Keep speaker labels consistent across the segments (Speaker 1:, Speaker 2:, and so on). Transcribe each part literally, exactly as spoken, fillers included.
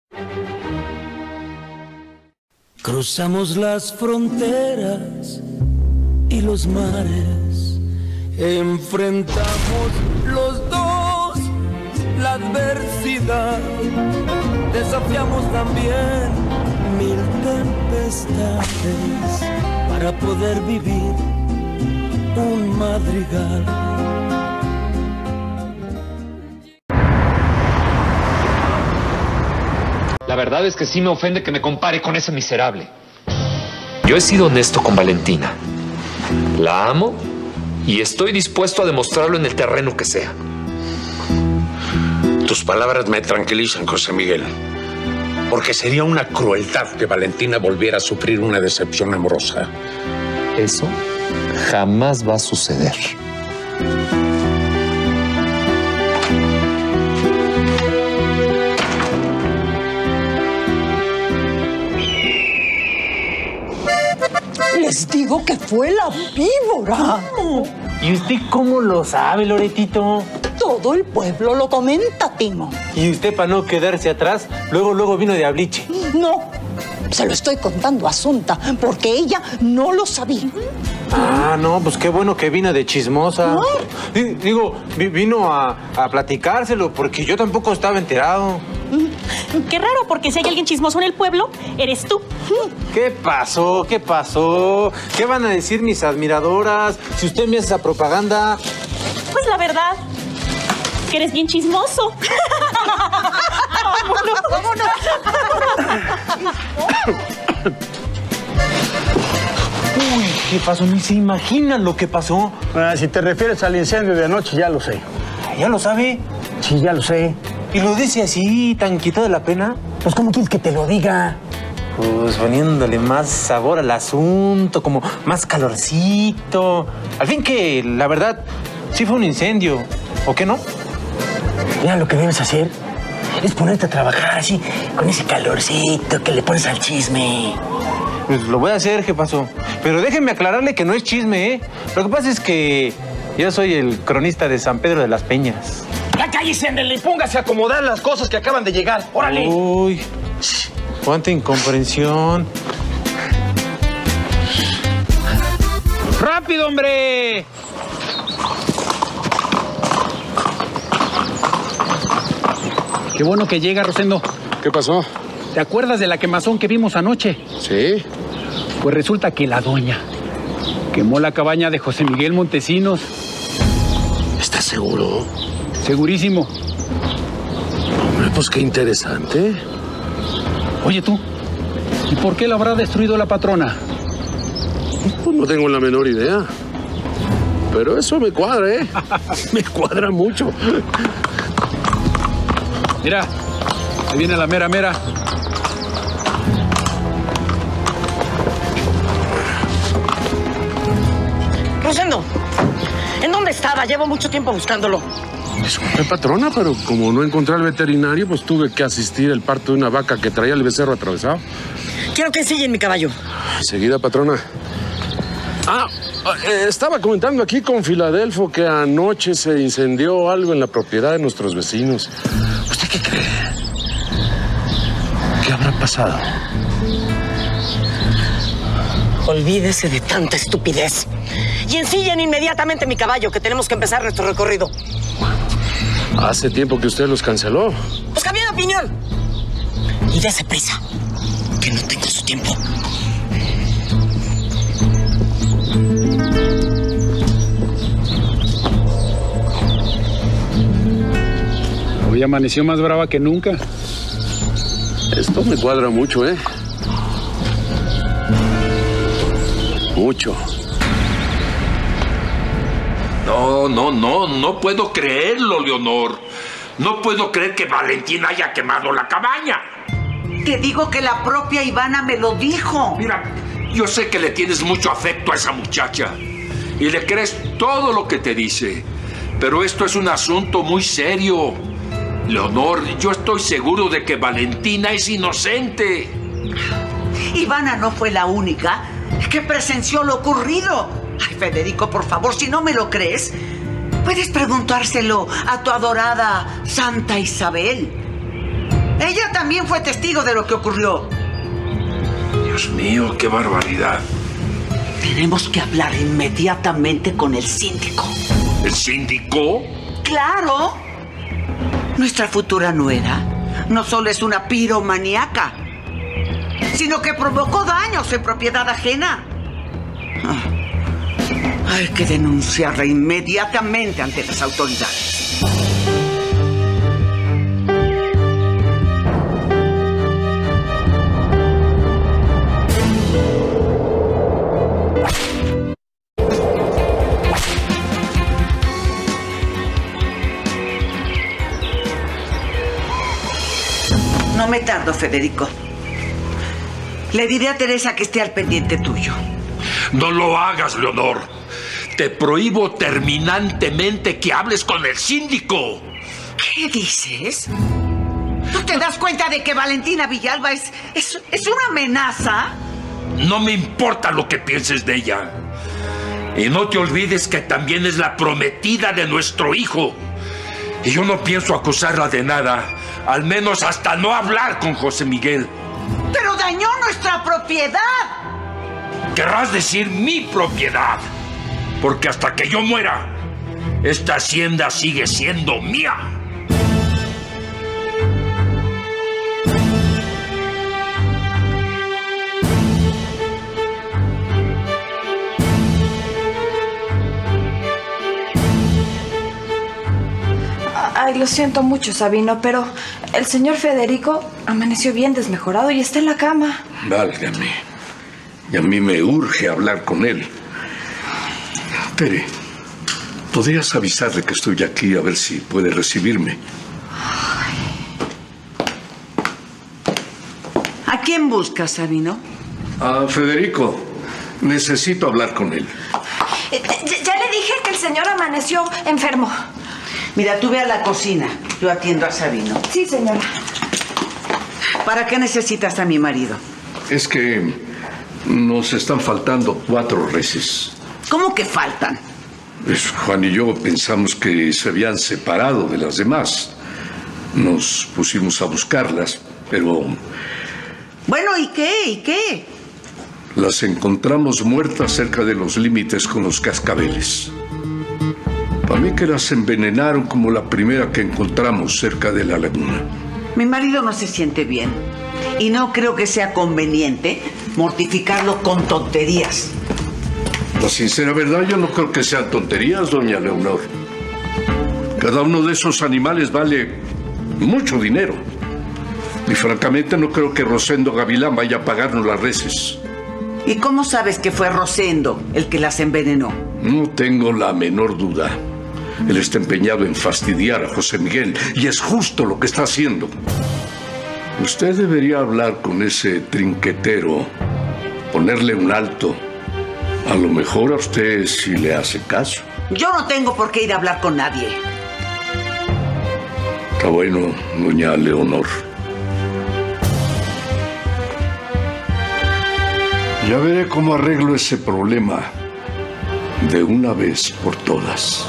Speaker 1: Cruzamos las fronteras y los mares, enfrentamos los dos la adversidad, desafiamos también mil tempestades para poder vivir un madrigal.
Speaker 2: La verdad es que sí me ofende que me compare con ese miserable. Yo he sido honesto con Valentina. La amo y estoy dispuesto a demostrarlo en el terreno que sea.
Speaker 3: Tus palabras me tranquilizan, José Miguel. Porque sería una crueldad que Valentina volviera a sufrir una decepción amorosa.
Speaker 2: Eso jamás va a suceder.
Speaker 4: Les digo que fue la víbora.
Speaker 5: ¿Y usted cómo lo sabe, Loretito?
Speaker 4: Todo el pueblo lo comenta, Timo.
Speaker 5: Y usted, para no quedarse atrás, luego, luego vino de Abliche.
Speaker 4: No, se lo estoy contando a Asunta, porque ella no lo sabía.
Speaker 5: Ah, no, pues qué bueno que vino de chismosa.
Speaker 4: ¿No?
Speaker 5: Digo, vino a, a platicárselo, porque yo tampoco estaba enterado.
Speaker 6: Qué raro, porque si hay alguien chismoso en el pueblo, eres tú.
Speaker 5: ¿Qué pasó? ¿Qué pasó? ¿Qué van a decir mis admiradoras si usted me hace esa propaganda?
Speaker 6: Pues la verdad, que eres bien chismoso. ¡Vámonos! ¡Vámonos!
Speaker 5: Uy, ¿qué pasó? Ni se imaginan lo que pasó.
Speaker 7: Ah, si te refieres al incendio de anoche, ya lo sé.
Speaker 5: ¿Ya lo sabe?
Speaker 7: Sí, ya lo sé.
Speaker 5: ¿Y lo dice así, tan quitado de la pena?
Speaker 7: Pues, ¿cómo quieres que te lo diga?
Speaker 5: Pues poniéndole más sabor al asunto, como más calorcito. Al fin que, la verdad, sí fue un incendio. ¿O qué no?
Speaker 7: Mira, lo que debes hacer es ponerte a trabajar así, con ese calorcito que le pones al chisme.
Speaker 5: Pues lo voy a hacer, ¿qué pasó? Pero déjenme aclararle que no es chisme, ¿eh? Lo que pasa es que yo soy el cronista de San Pedro de las Peñas.
Speaker 8: ¡Ya cállese, Andele! Y póngase a acomodar las cosas que acaban de llegar. ¡Órale!
Speaker 5: Uy, cuánta incomprensión.
Speaker 8: ¡Rápido, hombre!
Speaker 9: Qué bueno que llega, Rosendo.
Speaker 10: ¿Qué pasó?
Speaker 9: ¿Te acuerdas de la quemazón que vimos anoche?
Speaker 10: Sí.
Speaker 9: Pues resulta que la doña quemó la cabaña de José Miguel Montesinos.
Speaker 10: ¿Estás seguro?
Speaker 9: Segurísimo.
Speaker 10: Hombre, pues qué interesante.
Speaker 9: Oye, tú, ¿y por qué la habrá destruido la patrona?
Speaker 10: Pues no tengo la menor idea. Pero eso me cuadra, ¿eh? Me cuadra mucho.
Speaker 9: Mira, ahí viene la mera mera.
Speaker 11: Rosendo, ¿en dónde estaba? Llevo mucho tiempo buscándolo.
Speaker 10: Disculpe, patrona, pero como no encontré al veterinario, pues tuve que asistir al parto de una vaca que traía el becerro atravesado.
Speaker 11: Quiero que ensillen mi caballo.
Speaker 10: Enseguida, patrona. Ah, eh, estaba comentando aquí con Filadelfo que anoche se incendió algo en la propiedad de nuestros vecinos. ¿Usted qué cree? ¿Qué habrá pasado?
Speaker 11: Olvídese de tanta estupidez. Y ensillen inmediatamente mi caballo, que tenemos que empezar nuestro recorrido.
Speaker 10: Hace tiempo que usted los canceló.
Speaker 11: Pues cambié de opinión. Y dése prisa, que no tengo su tiempo.
Speaker 9: Hoy amaneció más brava que nunca.
Speaker 10: Esto me cuadra mucho, ¿eh? Mucho.
Speaker 3: No, no, no, no puedo creerlo, Leonor. No puedo creer que Valentina haya quemado la cabaña.
Speaker 12: Te digo que la propia Ivana me lo dijo.
Speaker 3: Mira, yo sé que le tienes mucho afecto a esa muchacha y le crees todo lo que te dice, pero esto es un asunto muy serio. Leonor, yo estoy seguro de que Valentina es inocente.
Speaker 12: Ivana no fue la única que presenció lo ocurrido. Ay, Federico, por favor, si no me lo crees, puedes preguntárselo a tu adorada Santa Isabel. Ella también fue testigo de lo que ocurrió.
Speaker 3: Dios mío, qué barbaridad.
Speaker 12: Tenemos que hablar inmediatamente con el síndico.
Speaker 3: ¿El síndico?
Speaker 12: ¡Claro! Nuestra futura nuera no solo es una piromaníaca, sino que provocó daños en propiedad ajena. Ah, hay que denunciarla inmediatamente ante las autoridades. No me tardo, Federico. Le diré a Teresa que esté al pendiente tuyo.
Speaker 3: No lo hagas, Leonor. Te prohíbo terminantemente que hables con el síndico.
Speaker 12: ¿Qué dices? ¿No te das cuenta de que Valentina Villalba es, es, es una amenaza?
Speaker 3: No me importa lo que pienses de ella. Y no te olvides que también es la prometida de nuestro hijo. Y yo no pienso acusarla de nada, al menos hasta no hablar con José Miguel.
Speaker 12: ¡Pero dañó nuestra propiedad!
Speaker 3: Querrás decir mi propiedad, porque hasta que yo muera, esta hacienda sigue siendo mía.
Speaker 13: Ay, lo siento mucho, Sabino, pero el señor Federico amaneció bien desmejorado y está en la cama.
Speaker 3: Válgame. Y a mí me urge hablar con él. Tere, ¿podrías avisarle que estoy aquí a ver si puede recibirme?
Speaker 12: ¿A quién buscas, Sabino?
Speaker 3: A Federico. Necesito hablar con él.
Speaker 13: Eh, ya, ya le dije que el señor amaneció enfermo.
Speaker 12: Mira, tú ve a la cocina. Yo atiendo a Sabino.
Speaker 13: Sí, señora.
Speaker 12: ¿Para qué necesitas a mi marido?
Speaker 3: Es que nos están faltando cuatro reses.
Speaker 12: ¿Cómo que faltan?
Speaker 3: Pues Juan y yo pensamos que se habían separado de las demás. Nos pusimos a buscarlas, pero...
Speaker 12: Bueno, ¿y qué? ¿Y qué?
Speaker 3: Las encontramos muertas cerca de los límites con los cascabeles. Para mí que las envenenaron como la primera que encontramos cerca de la laguna.
Speaker 12: Mi marido no se siente bien y no creo que sea conveniente mortificarlo con tonterías.
Speaker 3: La sincera verdad, yo no creo que sean tonterías, doña Leonor. Cada uno de esos animales vale mucho dinero. Y francamente no creo que Rosendo Gavilán vaya a pagarnos las reses.
Speaker 12: ¿Y cómo sabes que fue Rosendo el que las envenenó?
Speaker 3: No tengo la menor duda. Él está empeñado en fastidiar a José Miguel y es justo lo que está haciendo. Usted debería hablar con ese trinquetero, ponerle un alto. A lo mejor a usted sí le hace caso.
Speaker 12: Yo no tengo por qué ir a hablar con nadie.
Speaker 3: Está bueno, doña Leonor. Ya veré cómo arreglo ese problema de una vez por todas.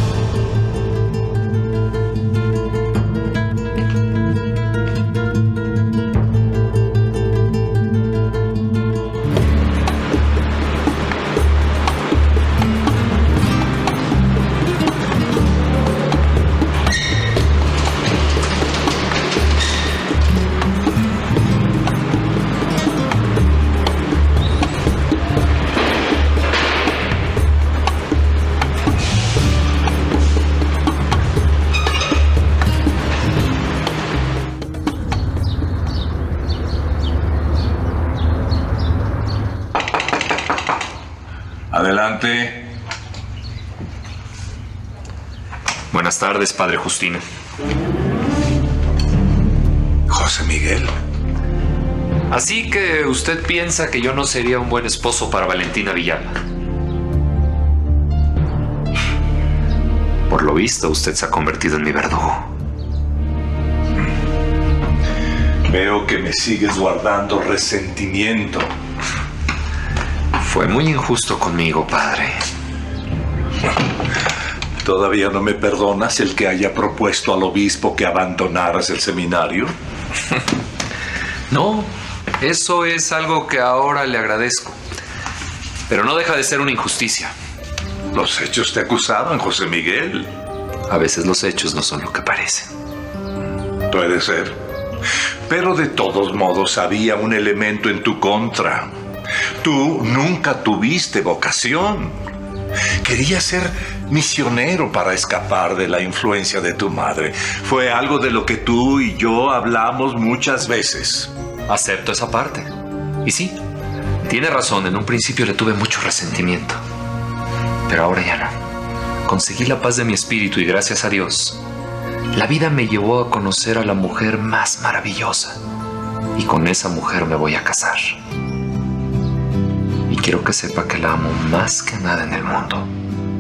Speaker 14: Adelante.
Speaker 2: Buenas tardes, padre Justino.
Speaker 14: José Miguel.
Speaker 2: Así que usted piensa que yo no sería un buen esposo para Valentina Villalba. Por lo visto, usted se ha convertido en mi verdugo.
Speaker 14: Veo que me sigues guardando resentimiento.
Speaker 2: Fue muy injusto conmigo, padre.
Speaker 14: ¿Todavía no me perdonas el que haya propuesto al obispo que abandonaras el seminario?
Speaker 2: No, eso es algo que ahora le agradezco. Pero no deja de ser una injusticia.
Speaker 14: Los hechos te acusaban, José Miguel.
Speaker 2: A veces los hechos no son lo que parecen.
Speaker 14: Puede ser. Pero de todos modos había un elemento en tu contra. Tú nunca tuviste vocación. Querías ser misionero para escapar de la influencia de tu madre. Fue algo de lo que tú y yo hablamos muchas veces.
Speaker 2: Acepto esa parte. Y sí, tiene razón, en un principio le tuve mucho resentimiento. Pero ahora ya no. Conseguí la paz de mi espíritu y gracias a Dios, la vida me llevó a conocer a la mujer más maravillosa. Y con esa mujer me voy a casar. Y quiero que sepa que la amo más que nada en el mundo.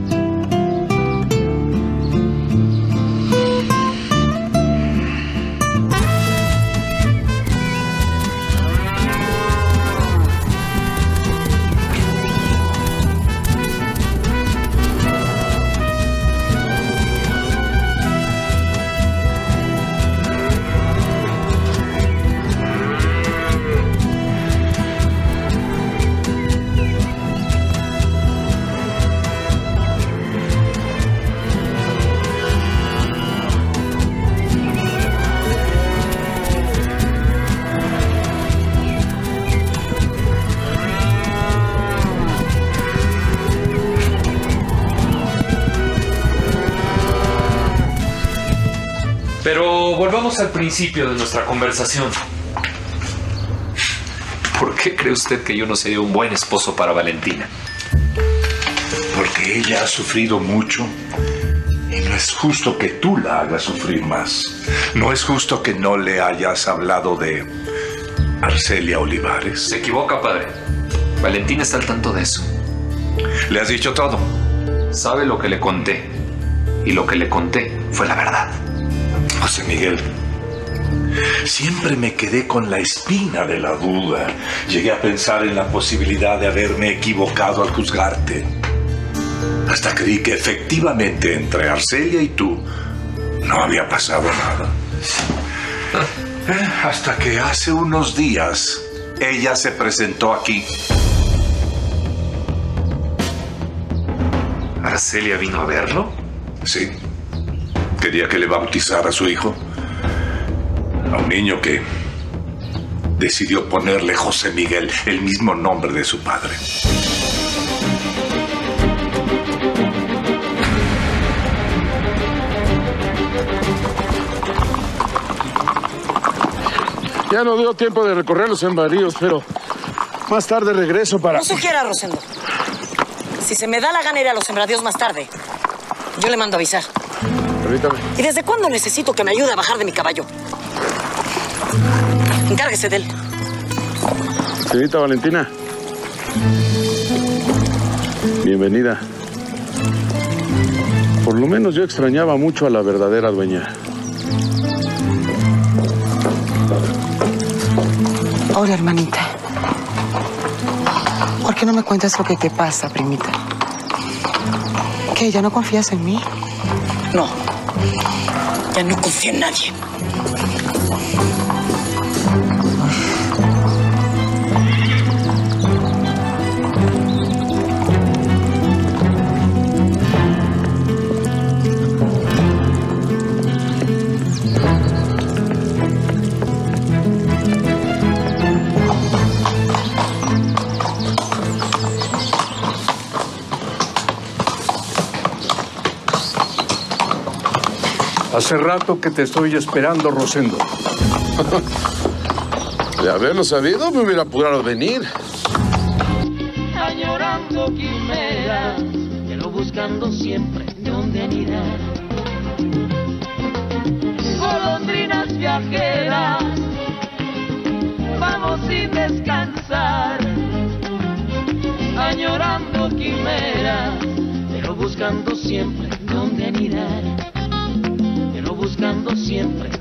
Speaker 2: Pero volvamos al principio de nuestra conversación. ¿Por qué cree usted que yo no sería un buen esposo para Valentina?
Speaker 14: Porque ella ha sufrido mucho y no es justo que tú la hagas sufrir más. No es justo que no le hayas hablado de Arcelia Olivares.
Speaker 2: Se equivoca, padre. Valentina está al tanto de eso.
Speaker 14: ¿Le has dicho todo?
Speaker 2: Sabe lo que le conté. Y lo que le conté fue la verdad.
Speaker 14: José Miguel, siempre me quedé con la espina de la duda. Llegué a pensar en la posibilidad de haberme equivocado al juzgarte. Hasta creí que efectivamente entre Arcelia y tú no había pasado nada. Hasta que hace unos días ella se presentó aquí.
Speaker 2: ¿Arcelia vino a verlo?
Speaker 14: Sí. Quería que le bautizara a su hijo. A un niño que decidió ponerle José Miguel, el mismo nombre de su padre.
Speaker 10: Ya no dio tiempo de recorrer los sembradíos, pero más tarde regreso para...
Speaker 11: No sugiera, Rosendo. Si se me da la gana ir a los sembradíos más tarde, yo le mando a avisar.
Speaker 10: Permítame.
Speaker 11: ¿Y desde cuándo necesito que me ayude a bajar de mi caballo? Encárguese de él.
Speaker 10: Señorita Valentina. Bienvenida. Por lo menos yo extrañaba mucho a la verdadera dueña.
Speaker 15: Hola, hermanita. ¿Por qué no me cuentas lo que te pasa, primita? ¿Qué? ¿Ya no confías en mí?
Speaker 11: No. Ya no confío en nadie.
Speaker 9: Hace rato que te estoy esperando, Rosendo.
Speaker 10: De haberlo sabido, me hubiera apurado a venir.
Speaker 1: Añorando quimeras, pero buscando siempre dónde anidar. Golondrinas viajeras, vamos sin descansar. Añorando quimeras, pero buscando siempre dónde anidar. Buscando siempre